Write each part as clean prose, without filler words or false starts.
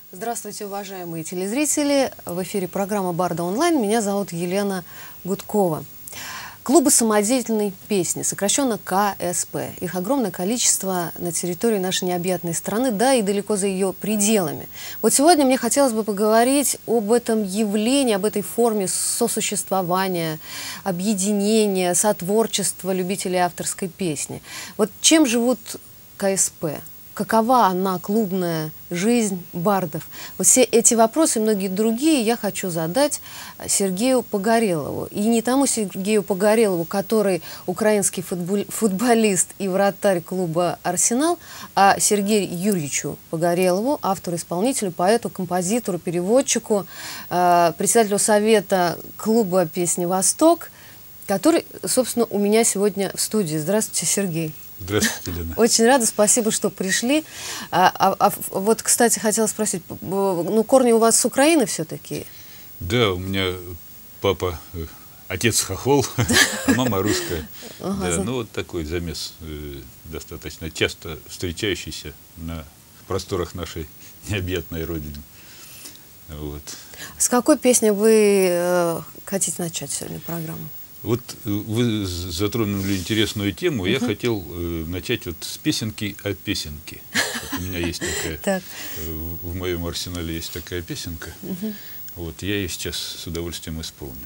Здравствуйте, уважаемые телезрители. В эфире программа «Барда онлайн». Меня зовут Елена Гудкова. Клубы самодеятельной песни, сокращенно КСП. Их огромное количество на территории нашей необъятной страны, да и далеко за ее пределами. Вот сегодня мне хотелось бы поговорить об этом явлении, об этой форме сосуществования, объединения, сотворчества любителей авторской песни. Вот чем живут КСП? Какова она, клубная жизнь бардов? Вот все эти вопросы и многие другие я хочу задать Сергею Погорелову. И не тому Сергею Погорелову, который украинский футболист и вратарь клуба «Арсенал», а Сергею Юрьевичу Погорелову, автору-исполнителю, поэту, композитору, переводчику, председателю совета клуба песни «Восток», который, собственно, у меня сегодня в студии. Здравствуйте, Сергей. Здравствуйте, Лена. Очень рада, спасибо, что пришли. Вот, кстати, хотела спросить, ну, корни у вас с Украины все-таки? Да, у меня папа, отец хохол, а мама русская. Ага, да, ну, вот такой замес, достаточно часто встречающийся на просторах нашей необъятной родины. Вот. С какой песни вы хотите начать сегодня программу? Вот вы затронули интересную тему. Я хотел начать вот с песенки о песенке. Вот у меня есть такая, в моем арсенале есть такая песенка. Вот я ее сейчас с удовольствием исполню.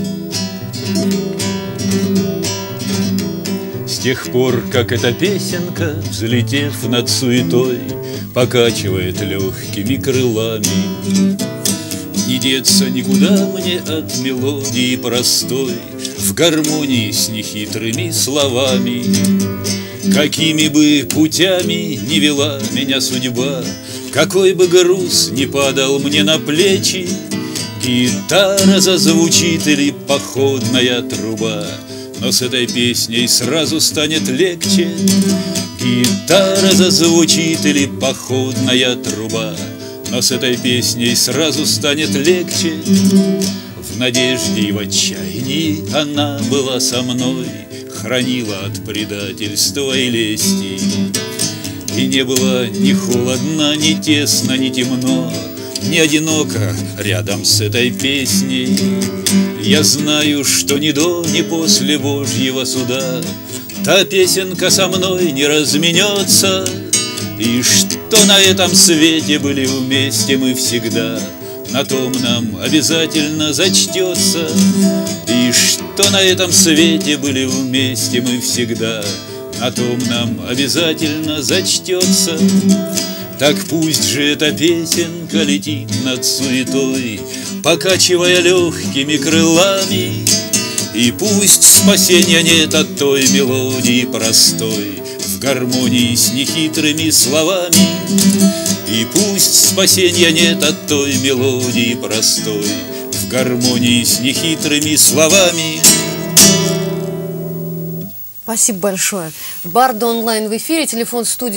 С тех пор, как эта песенка, взлетев над суетой, покачивает легкими крылами, не деться никуда мне от мелодии простой, в гармонии с нехитрыми словами. Какими бы путями ни вела меня судьба, какой бы груз ни падал мне на плечи, гитара зазвучит или походная труба, но с этой песней сразу станет легче. Гитара зазвучит или походная труба, но с этой песней сразу станет легче. В надежде и в отчаянии она была со мной, хранила от предательства и лести. И не было ни холодно, ни тесно, ни темно, ни одиноко рядом с этой песней. Я знаю, что ни до, ни после Божьего суда та песенка со мной не разменется, и что на этом свете были вместе мы всегда, на том нам обязательно зачтется. И что на этом свете были вместе мы всегда, на том нам обязательно зачтется. Так пусть же эта песенка летит над суетой, покачивая легкими крылами, и пусть спасения нет от той мелодии простой, в гармонии с нехитрыми словами. И пусть спасения нет от той мелодии простой, в гармонии с нехитрыми словами. Спасибо большое. Барда онлайн в эфире. Телефон студии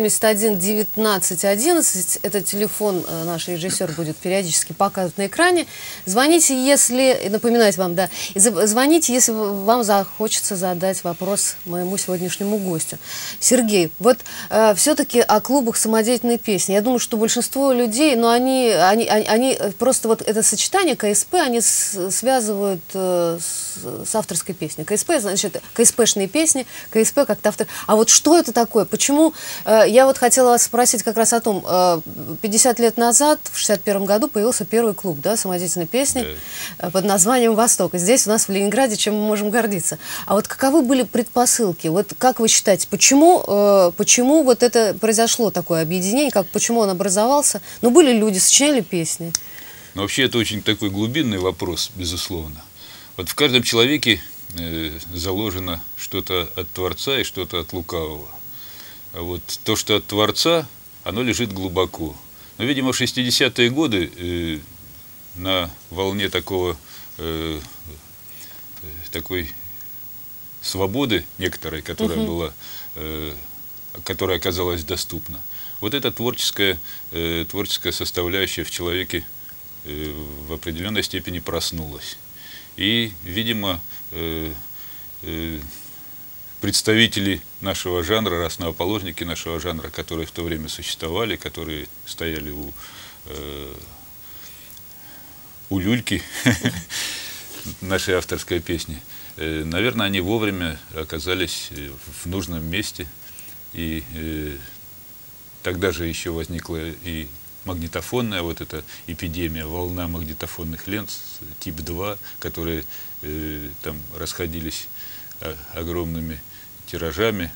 971-19-11. Это телефон наш режиссер будет периодически показывать на экране. Звоните, если, напоминать вам, да, звоните, если вам захочется задать вопрос моему сегодняшнему гостю. Сергей, вот все-таки о клубах самодеятельной песни. Я думаю, что большинство людей, но они просто вот это сочетание КСП, они связывают с авторской песней. КСП, значит, КСПшные песни, КСП как-то автор. А вот что это такое? Почему? Я вот хотела вас спросить как раз о том, 50 лет назад, в 61 году, появился первый клуб, да, самодеятельной песни под названием «Восток». И здесь у нас в Ленинграде, чем мы можем гордиться. А вот каковы были предпосылки? Вот как вы считаете, почему вот это произошло, такое объединение, почему он образовался? Ну, были люди, сочиняли песни. Ну, вообще, это очень такой глубинный вопрос, безусловно. Вот в каждом человеке заложено что-то от Творца и что-то от лукавого. А вот то, что от Творца, оно лежит глубоко. Но, видимо, в 60-е годы на волне такой свободы некоторой, которая оказалась доступна, вот эта творческая составляющая в человеке в определенной степени проснулась. И, видимо, представители нашего жанра, основоположники нашего жанра, которые в то время существовали, которые стояли у люльки нашей авторской песни, наверное, они вовремя оказались в нужном месте. И тогда же еще возникла и магнитофонная вот эта эпидемия, волна магнитофонных лент тип 2, которые там расходились огромными тиражами,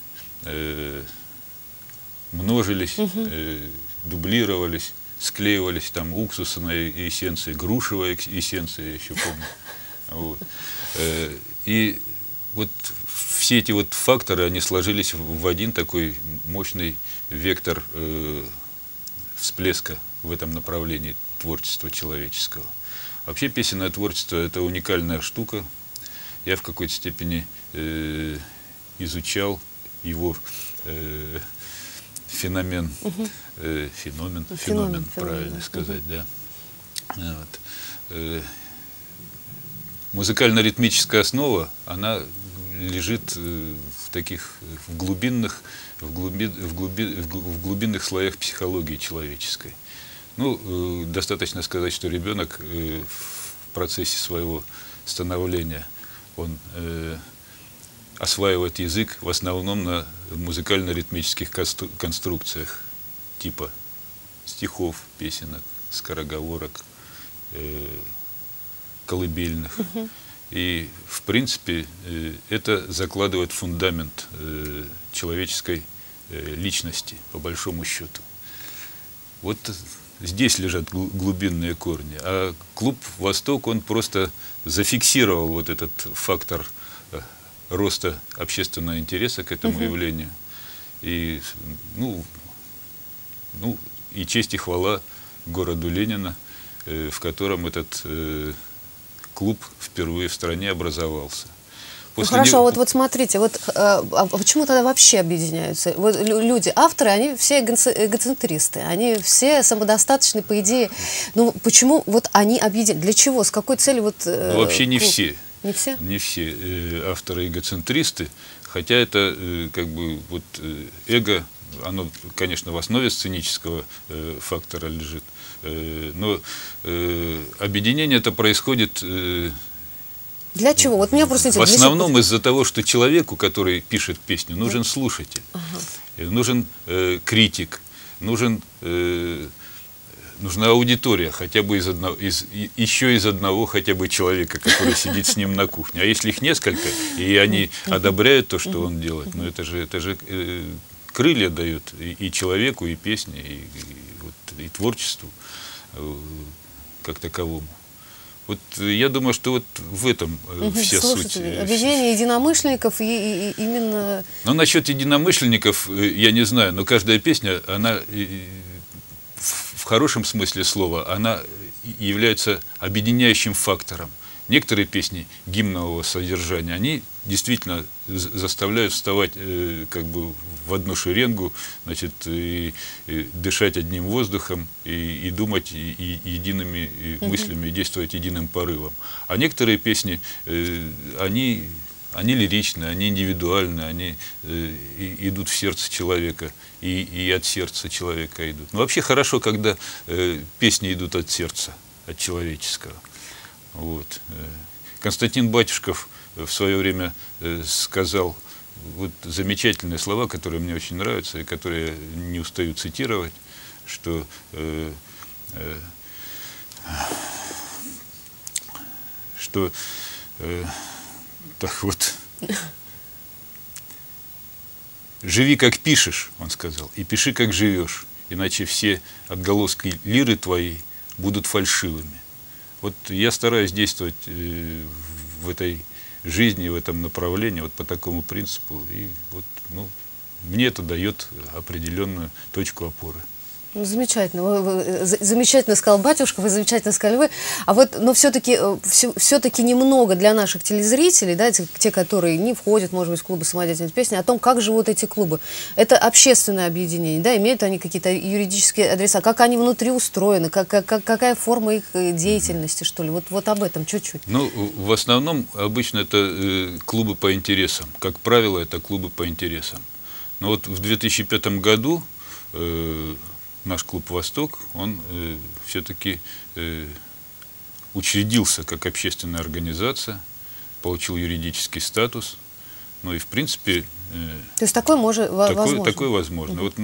множились, дублировались, склеивались, там уксусная эссенция, грушевая эссенция, я еще помню. Вот. И вот все эти вот факторы, они сложились в один такой мощный вектор всплеска в этом направлении творчества человеческого. Вообще песенное творчество – это уникальная штука. Я в какой-то степени изучал его феномен, правильно сказать, да. Вот. Музыкально-ритмическая основа, она лежит в таких глубинных слоях психологии человеческой. Ну, достаточно сказать, что ребенок в процессе своего становления, он осваивает язык в основном на музыкально-ритмических конструкциях типа стихов, песенок, скороговорок, колыбельных. И, в принципе, это закладывает фундамент человеческой личности, по большому счету. Вот здесь лежат глубинные корни. А клуб «Восток», он просто зафиксировал вот этот фактор роста общественного интереса к этому явлению. И, и честь и хвала городу Ленина, в котором этот клуб впервые в стране образовался. После хорошо, вот смотрите, а почему тогда вообще объединяются? Вот люди, авторы, они все эгоцентристы, они все самодостаточны, по идее. Ну, почему вот они объединяются? Для чего? С какой целью? Вообще не все. Не все? Не все авторы эгоцентристы, хотя это как бы вот эго, оно, конечно, в основе сценического фактора лежит, но объединение это происходит для чего? Вот меня просто в основном из-за того, что человеку, который пишет песню, нужен слушатель, нужен критик, нужна аудитория, хотя бы еще из одного хотя бы человека, который сидит с ним на кухне. А если их несколько, и они одобряют то, что он делает, ну это же крылья дает и человеку, и песне, и творчеству как таковому. Вот я думаю, что вот в этом вся суть. Объединение единомышленников и именно... Ну, насчет единомышленников я не знаю, но каждая песня, она в хорошем смысле слова, она является объединяющим фактором. Некоторые песни гимнового содержания, они действительно заставляют вставать как бы в одну шеренгу, значит, и дышать одним воздухом, и думать едиными мыслями, и действовать единым порывом. А некоторые песни, они лиричны, они индивидуальны, они идут в сердце человека, и от сердца человека идут. Но вообще хорошо, когда песни идут от сердца, от человеческого. Вот. Константин Батюшков в свое время сказал вот замечательные слова, которые мне очень нравятся и которые я не устаю цитировать, что так вот, живи как пишешь, он сказал, и пиши как живешь, иначе все отголоски лиры твоей будут фальшивыми. Вот я стараюсь действовать в этой жизни, в этом направлении, вот по такому принципу, и вот, ну, мне это дает определенную точку опоры. Ну, замечательно. Замечательно сказал батюшка, вы замечательно сказали вы. А вот, но все-таки немного для наших телезрителей, да, те, которые не входят, может быть, в клубы самодеятельной песни, о том, как живут эти клубы. Это общественное объединение, да, имеют они какие-то юридические адреса, как они внутри устроены, какая форма их деятельности, что ли? Вот об этом чуть-чуть. Ну, в основном обычно это клубы по интересам. Как правило, это клубы по интересам. Но вот в 2005 году наш клуб «Восток», он все-таки учредился как общественная организация, получил юридический статус. Ну и, в принципе, то есть такое возможно? Такое возможно. Вот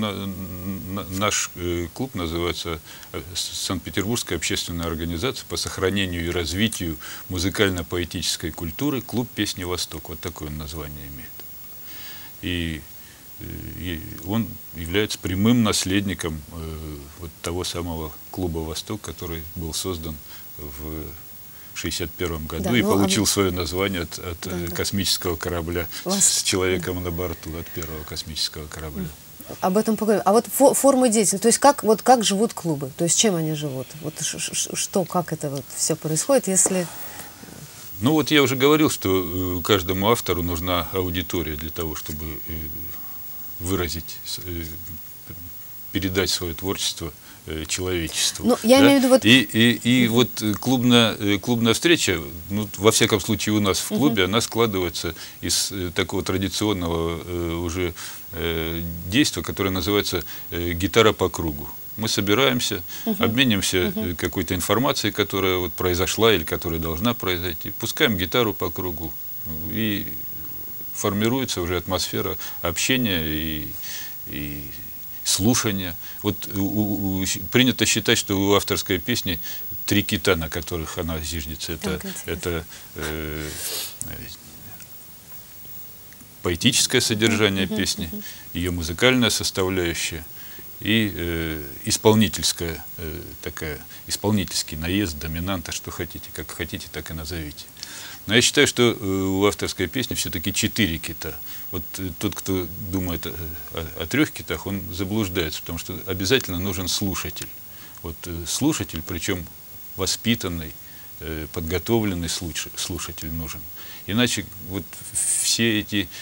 наш клуб называется Санкт-Петербургская общественная организация по сохранению и развитию музыкально-поэтической культуры «Клуб песни Восток». Вот такое он название имеет. И он является прямым наследником вот того самого клуба «Восток», который был создан в 1961 году, да, и получил свое название от космического корабля с человеком на борту, от первого космического корабля. Об этом поговорим. А вот формы деятельности, то есть как живут клубы, то есть чем они живут? Вот как это вот все происходит, если... Ну вот я уже говорил, что каждому автору нужна аудитория для того, чтобы выразить, передать свое творчество человечеству. Ну, я имею в виду вот... И вот клубная встреча, ну, во всяком случае у нас в клубе, она складывается из такого традиционного уже действия, которое называется «гитара по кругу». Мы собираемся, обмениваемся какой-то информацией, которая вот произошла или которая должна произойти, пускаем гитару по кругу, и формируется уже атмосфера общения и слушания. Вот принято считать, что у авторской песни 3 кита, на которых она зиждется. Это поэтическое содержание песни, ее музыкальная составляющая и исполнительская такая, исполнительский наезд, доминанта, что хотите, как хотите, так и назовите. Но я считаю, что у авторской песни все-таки 4 кита. Вот тот, кто думает о 3 китах, он заблуждается, потому что обязательно нужен слушатель. Вот слушатель, причем воспитанный, подготовленный слушатель нужен. Иначе вот все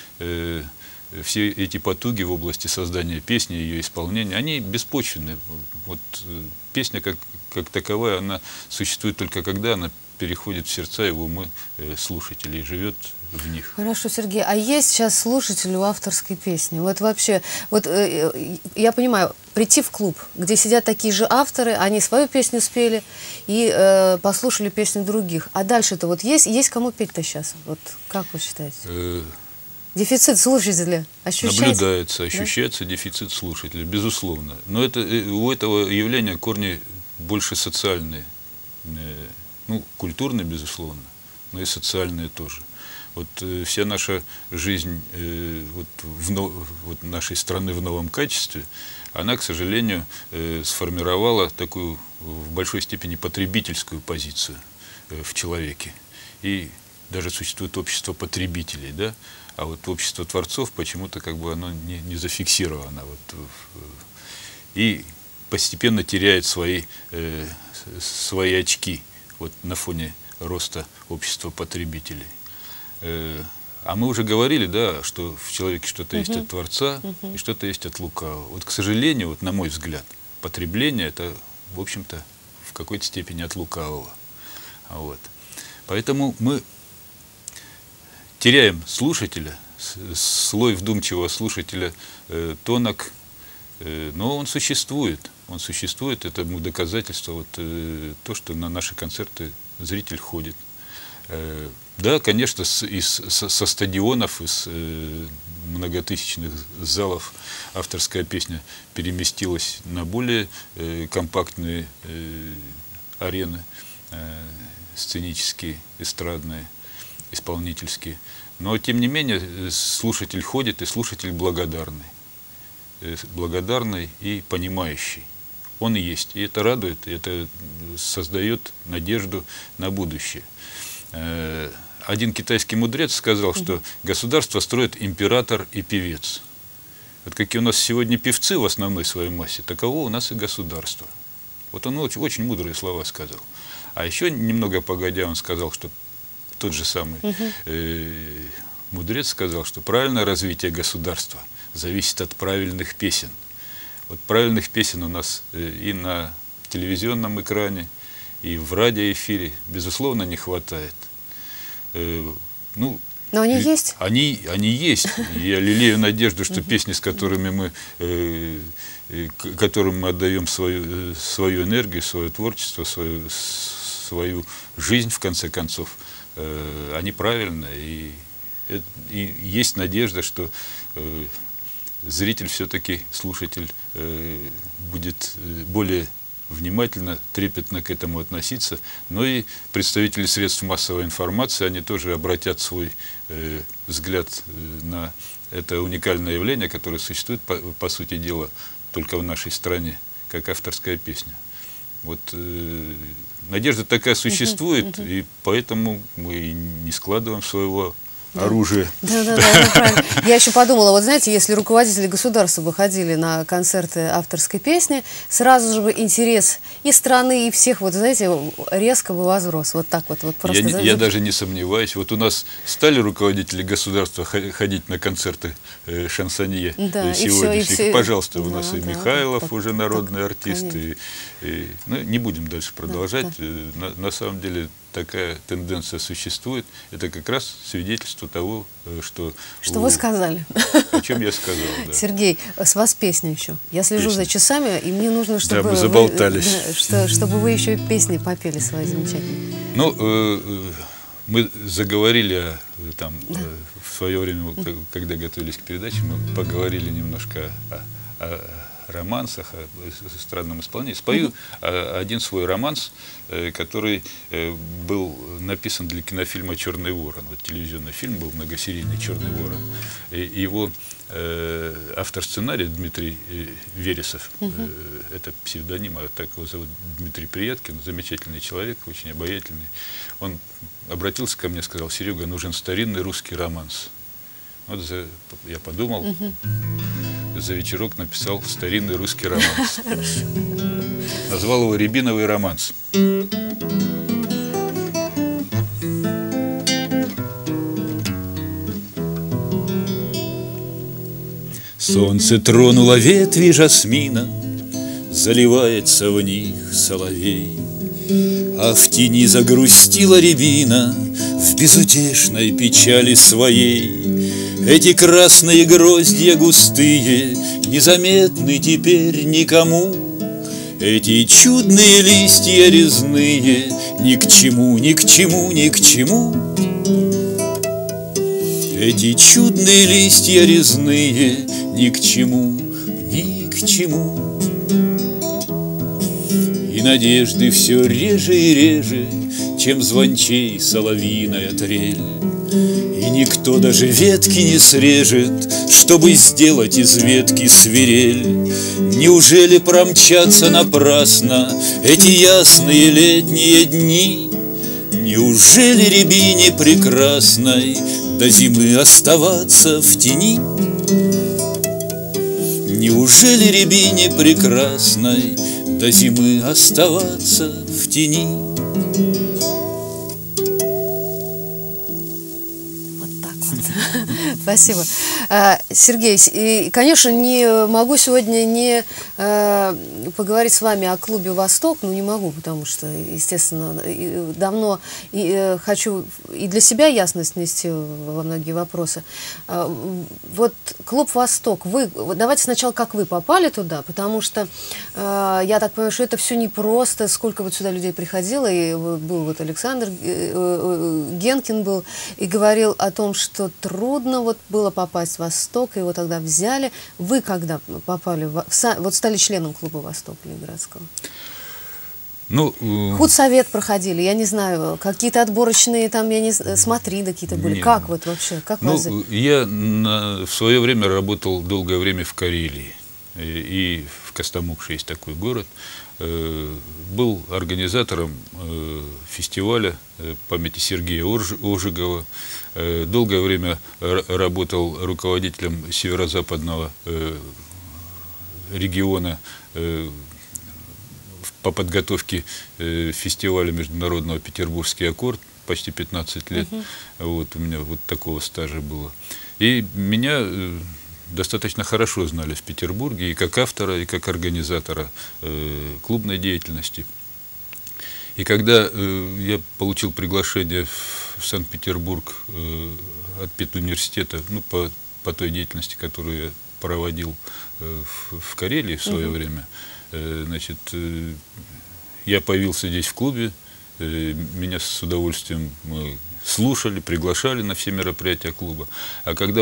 эти потуги в области создания песни, ее исполнения, они беспочвенны. Вот песня как таковая, она существует только когда она переходит в сердца и в умы слушателей, живет в них. Хорошо, Сергей, а есть сейчас слушатели у авторской песни? Вот вообще, вот я понимаю, прийти в клуб, где сидят такие же авторы, они свою песню спели и послушали песни других. А дальше-то вот есть кому петь-то сейчас? Вот как вы считаете? Дефицит слушателя ощущается? Ощущается дефицит слушателя, безусловно. Но у этого явления корни больше социальные. Ну, культурные, безусловно, но и социальные тоже. Вот вся наша жизнь вот нашей страны в новом качестве, она, к сожалению, сформировала такую в большой степени потребительскую позицию в человеке. И даже существует общество потребителей, да? А вот общество творцов почему-то как бы оно не зафиксировано. Вот, и постепенно теряет свои очки вот на фоне роста общества потребителей. А мы уже говорили, да, что в человеке что-то есть от Творца и что-то есть от лукавого. Вот, к сожалению, вот, на мой взгляд, потребление – это, в общем-то, в какой-то степени от лукавого. Вот. Поэтому мы теряем слушателя, слой вдумчивого слушателя тонок, но он существует. Он существует, это доказательство, вот, то, что на наши концерты зритель ходит. Да, конечно, со стадионов, из многотысячных залов авторская песня переместилась на более компактные арены, сценические, эстрадные, исполнительские. Но, тем не менее, слушатель ходит, и слушатель благодарный и понимающий. Он и есть. И это радует, и это создает надежду на будущее. Один китайский мудрец сказал, что государство строит император и певец. Вот какие у нас сегодня певцы в основной своей массе, таково у нас и государство. Вот он очень мудрые слова сказал. А еще немного погодя он сказал, что тот же самый мудрец сказал, что правильное развитие государства зависит от правильных песен. Вот правильных песен у нас и на телевизионном экране, и в радиоэфире, безусловно, не хватает. Но они есть? Они есть. Я лелею надежду, что песни, с которыми которым мы отдаем свою энергию, свое творчество, свою жизнь, в конце концов, они правильные. И есть надежда, что зритель все-таки, слушатель, будет более внимательно, трепетно к этому относиться. Но и представители средств массовой информации, они тоже обратят свой взгляд на это уникальное явление, которое существует, по сути дела, только в нашей стране, как авторская песня. Вот надежда такая существует, и поэтому мы не складываем своего оружие. Да, правильно. Я еще подумала, вот знаете, если руководители государства выходили на концерты авторской песни, сразу же бы интерес и страны, и всех, вот знаете, резко бы возрос. Вот так вот просто. Я даже не сомневаюсь. Вот у нас стали руководители государства ходить на концерты шансонье сегодняшних. Пожалуйста, у нас и Михайлов уже народный артист. Ну, не будем дальше продолжать. На самом деле такая тенденция существует. Это как раз свидетельство того, что вы сказали. О чем я сказал. Да. Сергей, с вас песня еще. Я слежу за часами, и мне нужно, чтобы мы заболтались. Чтобы вы еще и песни попели свои замечательные. Ну, мы заговорили в свое время, когда готовились к передаче, мы поговорили немножко о романсах, о странном исполнении. Спою один свой романс, который был написан для кинофильма «Черный ворон». Вот телевизионный фильм был многосерийный «Черный ворон». Его автор сценария Дмитрий Вересов, это псевдоним, а так его зовут Дмитрий Прияткин, замечательный человек, очень обаятельный. Он обратился ко мне, сказал: Серега, нужен старинный русский романс. Вот я подумал, за вечерок написал старинный русский романс. Назвал его «Рябиновый романс». Солнце тронуло ветви жасмина, заливается в них соловей, а в тени загрустила рябина в безутешной печали своей. Эти красные гроздья густые незаметны теперь никому. Эти чудные листья резные ни к чему, ни к чему, ни к чему. Эти чудные листья резные ни к чему, ни к чему. И надежды все реже и реже, чем звончей соловьиная трель. И никто даже ветки не срежет, чтобы сделать из ветки свирель. Неужели промчатся напрасно эти ясные летние дни? Неужели рябине прекрасной до зимы оставаться в тени? Неужели рябине прекрасной до зимы оставаться в тени? Спасибо. Сергей, и, конечно, не могу сегодня не поговорить с вами о клубе «Восток», ну не могу, потому что, естественно, давно хочу и для себя ясность внести во многие вопросы. Вот клуб «Восток», давайте сначала, как вы попали туда, потому что я так понимаю, что это все непросто, сколько вот сюда людей приходило, и был вот Александр Генкин был, и говорил о том, что трудно вот было попасть в «Восток», и его тогда взяли. Вы когда попали, вот стали членом клуба «Восток» Ленинградского? Ну, худсовет проходили, я не знаю, какие-то отборочные там, я не знаю, смотрины какие-то были. Как вот вообще? Как я в свое время работал долгое время в Карелии. и в Костомукше есть такой город, был организатором фестиваля памяти Сергея Ожегова, долгое время работал руководителем северо-западного региона по подготовке фестиваля международного «Петербургский аккорд», почти 15 лет. Вот, у меня вот такого стажа было. И меня достаточно хорошо знали в Петербурге и как автора, и как организатора клубной деятельности. И когда я получил приглашение в Санкт-Петербург от Педуниверситета, ну, по той деятельности, которую я проводил в Карелии в свое время, значит, я появился здесь в клубе, меня с удовольствием слушали, приглашали на все мероприятия клуба. А когда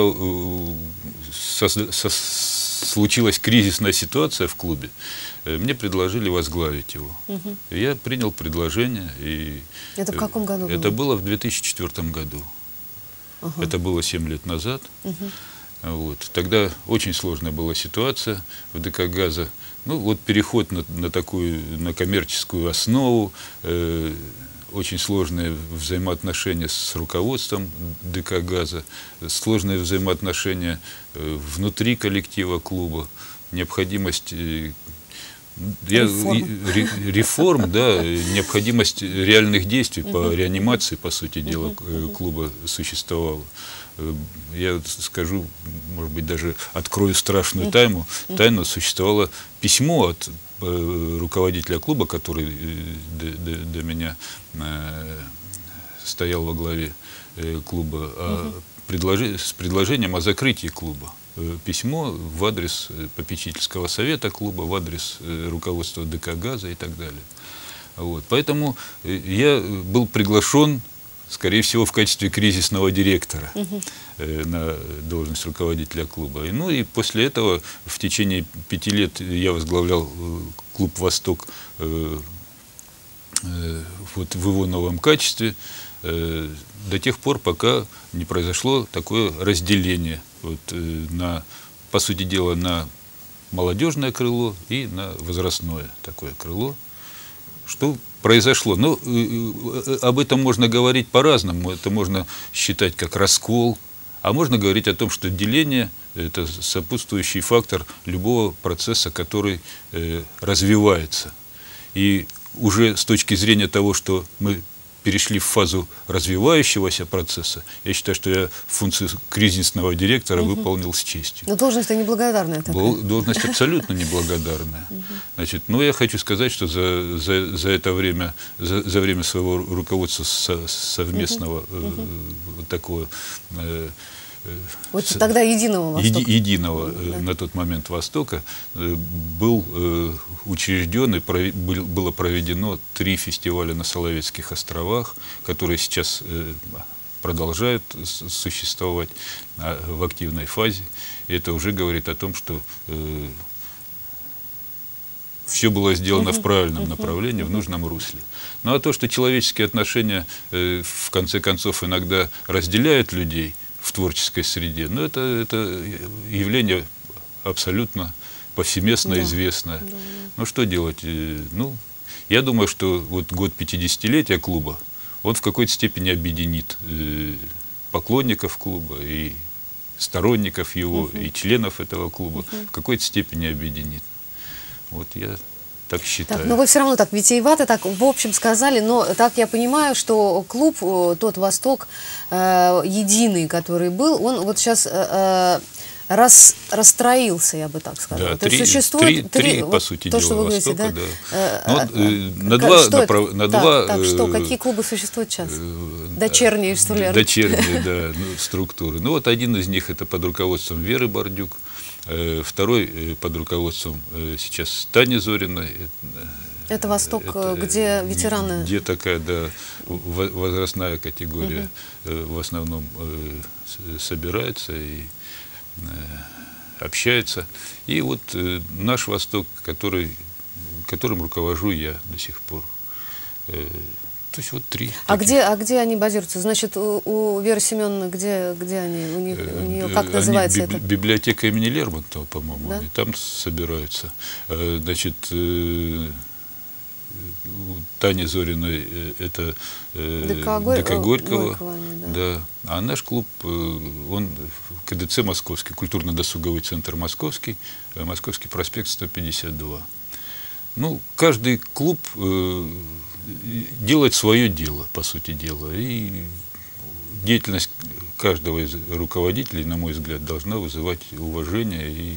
случилась кризисная ситуация в клубе, мне предложили возглавить его. Я принял предложение. И это в каком году было? Это было в 2004 году. Это было 7 лет назад. Вот. Тогда очень сложная была ситуация в ДК «Газа». Ну, вот переход на коммерческую основу, очень сложные взаимоотношения с руководством ДК «Газа», сложные взаимоотношения внутри коллектива клуба, необходимость реформ, да, необходимость реальных действий по реанимации, по сути дела, клуба существовала. Я скажу, может быть, даже открою страшную тайну. Существовало письмо от руководителя клуба, который до меня стоял во главе клуба, с предложением о закрытии клуба. Письмо в адрес попечительского совета клуба, в адрес руководства ДК «Газа» и так далее. Вот. Поэтому я был приглашен, скорее всего, в качестве кризисного директора на должность руководителя клуба. Ну и после этого в течение 5 лет я возглавлял клуб «Восток» вот в его новом качестве, до тех пор, пока не произошло такое разделение вот, по сути дела, на молодежное крыло и на возрастное такое крыло. Что произошло? Ну, об этом можно говорить по-разному. Это можно считать как раскол, а можно говорить о том, что деление – это сопутствующий фактор любого процесса, который развивается. И уже с точки зрения того, что мы перешли в фазу развивающегося процесса, я считаю, что я функцию кризисного директора выполнил с честью. Но должность неблагодарная такая. Должность абсолютно неблагодарная. Значит, но я хочу сказать, что за это время, за время своего руководства совместного вот такого... Вот тогда единого Востока. Единого на тот момент Востока был учрежден и было проведено 3 фестиваля на Соловецких островах, которые сейчас продолжают существовать в активной фазе. И это уже говорит о том, что все было сделано в правильном направлении, в нужном русле. Ну а то, что человеческие отношения в конце концов иногда разделяют людей в творческой среде, но это явление абсолютно повсеместно известное. Ну что делать? Ну, я думаю, что вот год 50-летия клуба, он в какой-то степени объединит поклонников клуба и сторонников его, и членов этого клуба, в какой-то степени объединит. Вот я так считаю. Так, но вы все равно так витиевато, так в общем сказали, но так я понимаю, что клуб, тот «Восток» единый, который был, он вот сейчас расстроился, я бы так сказала. Да, то есть существует три, по сути дела, что вы говорите, Востока, да? Какие клубы существуют сейчас? Дочерние, что ли? Дочерние, да, структуры. Ну вот один из них — это под руководством Веры Бардюк, второй под руководством сейчас Тани Зориной. Это «Восток», где ветераны? Где такая, да, возрастная категория в основном собирается и общается. И вот наш «Восток», которым руковожу я до сих пор. То есть вот 3. А где они базируются? Значит, у Веры Семеновны, где они? У нее как называется это? Библиотека имени Лермонтова, по-моему, Да? они там собираются. Значит, Таня Зориной это ДК Горького, да. А наш клуб, он КДЦ Московский, культурно-досуговый центр Московский, Московский проспект 152. Ну, каждый клуб делает свое дело, по сути дела, и деятельность каждого из руководителей, на мой взгляд, должна вызывать уважение, и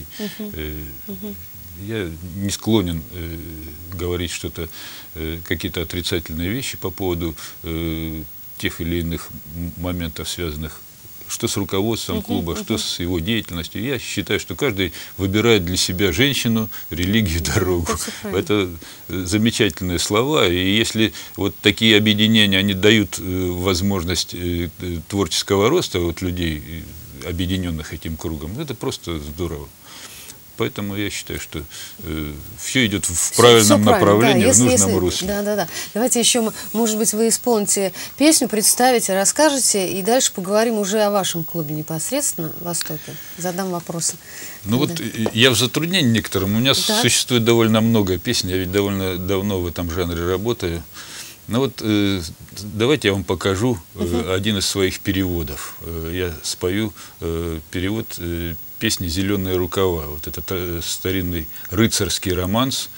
я не склонен говорить что-то, какие-то отрицательные вещи по поводу тех или иных моментов, связанных что с руководством клуба, что с его деятельностью. Я считаю, что каждый выбирает для себя женщину, религию, дорогу. Это замечательные слова. И если вот такие объединения, они дают возможность творческого роста вот людей, объединенных этим кругом, это просто здорово. Поэтому я считаю, что все идет в правильном направлении, да, в нужном русле. Да. Давайте еще, может быть, вы исполните песню, представите, расскажете, и дальше поговорим уже о вашем клубе непосредственно в Востоке. Задам вопросы. Ну вот я в затруднении некоторым. У меня существует довольно много песен, я ведь довольно давно в этом жанре работаю. Ну вот давайте я вам покажу один из своих переводов. Я спою перевод песни «Зеленые рукава». Вот это старинный рыцарский романс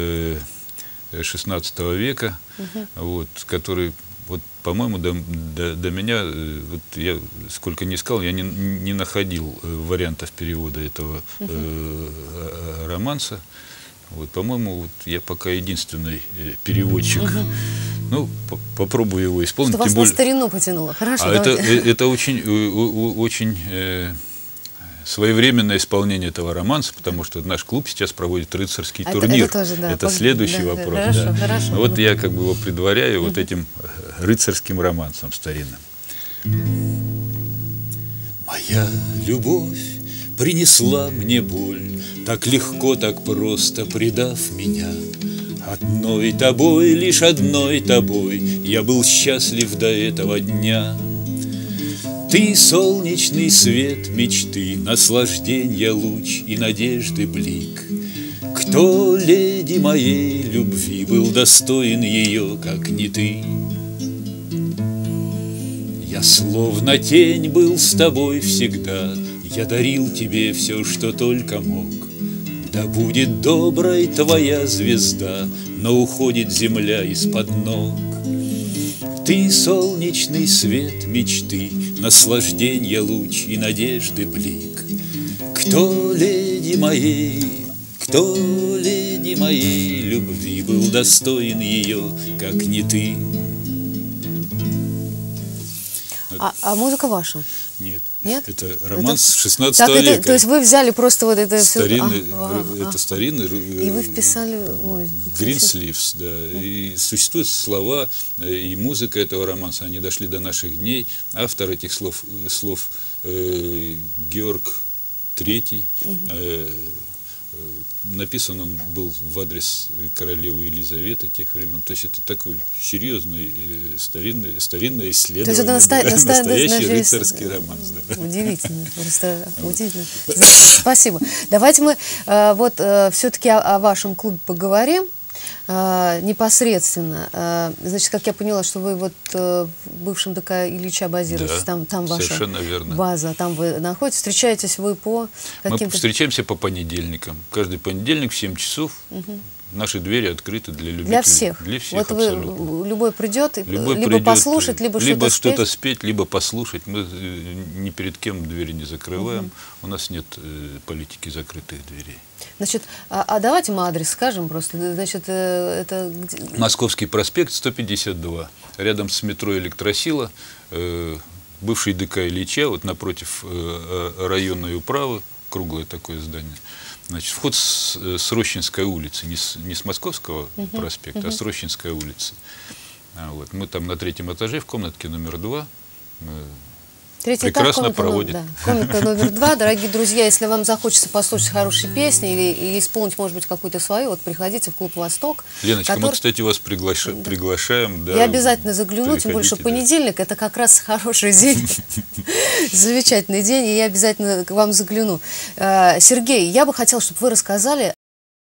XVI века, вот, который, вот, по-моему, до меня, вот я сколько не искал, я не находил вариантов перевода этого романса. Вот, по-моему, вот я пока единственный переводчик. Ну, попробую его исполнить. Что вас на старину потянуло. Хорошо, это очень своевременное исполнение этого романса, потому что наш клуб сейчас проводит рыцарский турнир. Это следующий вопрос. Хорошо. Вот я как бы его предваряю вот этим рыцарским романсом старинным. Моя любовь принесла мне боль, так легко, так просто предав меня. Одной тобой, лишь одной тобой я был счастлив до этого дня. Ты — солнечный свет мечты, наслажденья луч и надежды блик. Кто, леди моей любви, был достоин ее, как не ты? Я словно тень был с тобой всегда, я дарил тебе все, что только мог. Да будет доброй твоя звезда, но уходит земля из-под ног. Ты — солнечный свет мечты, наслажденья луч и надежды блик. Кто, леди моей любви, был достоин ее, как не ты? А музыка ваша? Нет. Нет? Это романс 16 века. То есть вы взяли просто вот это старинный, это старинный. И вы вписали Гринсливс, да. И существуют слова и музыка этого романса, они дошли до наших дней. Автор этих слов Георг III. Написан он был в адрес королевы Елизаветы тех времен. То есть это такой серьезный, старинное исследование. То есть это настоящий рыцарский романс. Да. Удивительно, просто удивительно. Спасибо. Давайте мы все-таки о вашем клубе поговорим. Непосредственно. Значит, как я поняла, что вы вот в бывшем ДК Ильича базируетесь, да, там ваша верно. База, там вы находитесь. Встречаетесь вы по каким-то... Мы встречаемся по понедельникам. Каждый понедельник в 7 часов. Наши двери открыты для любителей. Для всех. Для всех, вот абсолютно. Любой придет, либо послушать, либо что-то спеть, либо послушать. Мы ни перед кем двери не закрываем. У нас нет политики закрытых дверей. Значит, а давайте мы адрес скажем просто. Значит, это где? Московский проспект 152. Рядом с метро «Электросила». Бывший ДК Ильича, вот напротив районной управы. Круглое такое здание. Значит, вход с Рощинской улицы, не с Московского проспекта, а с Рощинской улицы. Вот. Мы там на 3-м этаже, в комнатке номер 2. Третий прекрасно этаж, проводит. Да, комната номер 2. Дорогие друзья, если вам захочется послушать хорошие песни или исполнить, может быть, какую-то свою, вот приходите в клуб «Восток». Леночка, мы, кстати, вас приглашаем. Да, я обязательно загляну, тем более, что понедельник – это как раз хороший день, замечательный день, и я обязательно к вам загляну. Сергей, я бы хотела, чтобы вы рассказали